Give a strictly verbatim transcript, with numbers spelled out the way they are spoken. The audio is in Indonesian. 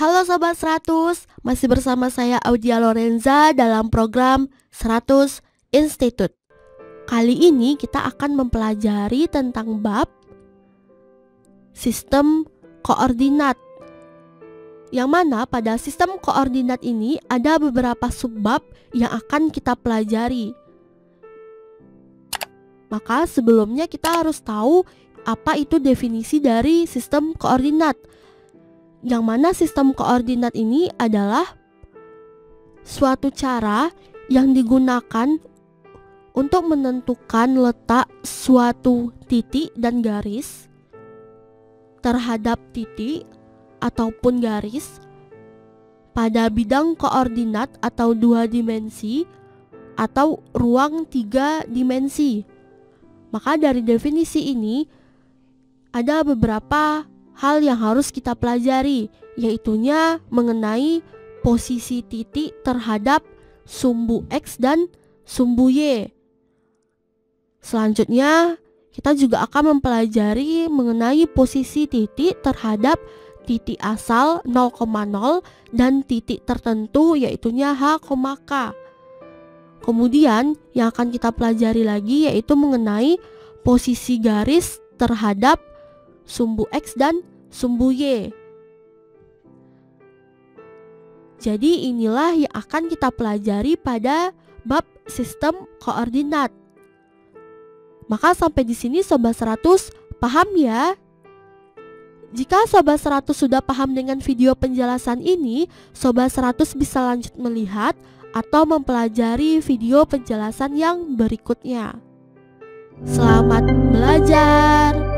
Halo Sobat seratus, masih bersama saya Audia Lorenza dalam program seratus Institute. Kali ini kita akan mempelajari tentang bab sistem koordinat. Yang mana pada sistem koordinat ini ada beberapa subbab yang akan kita pelajari. Maka sebelumnya kita harus tahu apa itu definisi dari sistem koordinat. Yang mana sistem koordinat ini adalah suatu cara yang digunakan untuk menentukan letak suatu titik dan garis terhadap titik ataupun garis pada bidang koordinat atau dua dimensi atau ruang tiga dimensi. Maka dari definisi ini ada beberapa hal yang harus kita pelajari, yaitunya mengenai posisi titik terhadap sumbu X dan sumbu Y. Selanjutnya, kita juga akan mempelajari mengenai posisi titik terhadap titik asal nol koma nol dan titik tertentu, yaitunya H, K. Kemudian, yang akan kita pelajari lagi yaitu mengenai posisi garis terhadap sumbu X dan sumbu Y. Jadi inilah yang akan kita pelajari pada bab sistem koordinat. Maka sampai di sini Sobat seratus paham ya? Jika Sobat seratus sudah paham dengan video penjelasan ini, Sobat seratus bisa lanjut melihat atau mempelajari video penjelasan yang berikutnya. Selamat belajar!